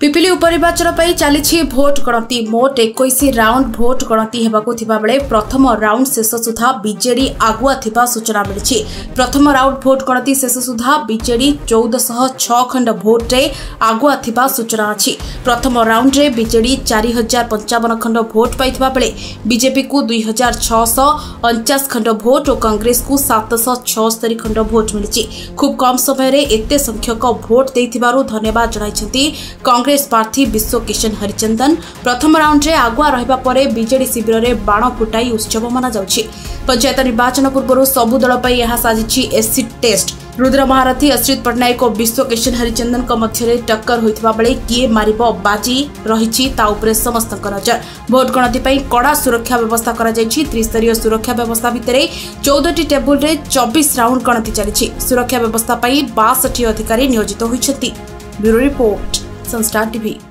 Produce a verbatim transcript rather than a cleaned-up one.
पिपिली उपनिर्वाचन पर चली भोट गणति मोट इक्कीस राउंड भोट गणति होगा बेले प्रथम राउंड शेष सुधा बीजेडी आगुआ थिबा सूचना मिली। प्रथम राउंड भोट गणति शेष सुधा बीजेडी चौदह सौ छह खंड भोट रे आगुआ थिबा सूचना अच्छी। प्रथम राउंड रे बीजेडी चार हजार पंचावन खंड भोट पाइथिबा बेले बीजेपी को दुई हजार छःश अणचाश खंड भोट और कांग्रेस को सात सौ छस्तरी खंड भोट मिली। खूब कम समय रे एते संख्यक भोट देथिबारु धन्यवाद जणाइछंती कांग्रेस प्रार्थी विश्व किशन हरिचंदन। प्रथम राउंड रे आगुआ रहिबा परे बीजेडी शिविर रे बाण फुटाई उत्सव मना जाउछि। पंचायत निर्वाचन पूर्व सबु दल पई यहा साजिछि एसिड टेस्ट। रुद्र महारथी अश्रित पटनायक और विश्व किशन हरिचंदन को मध्य टक्कर होइथिबा बेले किए मारिबो बाजी रहिछि ता उपरे समस्त नजर। भोट गणति पई कड़ा सुरक्षा व्यवस्था करा जाइछि। त्रिस्तरीय सुरक्षा व्यवस्था भितरे चौदह टी टेबुल रे चौबीस राउंड गणति चलिछि। सुरक्षा व्यवस्था पई बासठ अधिकारी नियोजित होइछथि। Bureau report, Sunstar TV.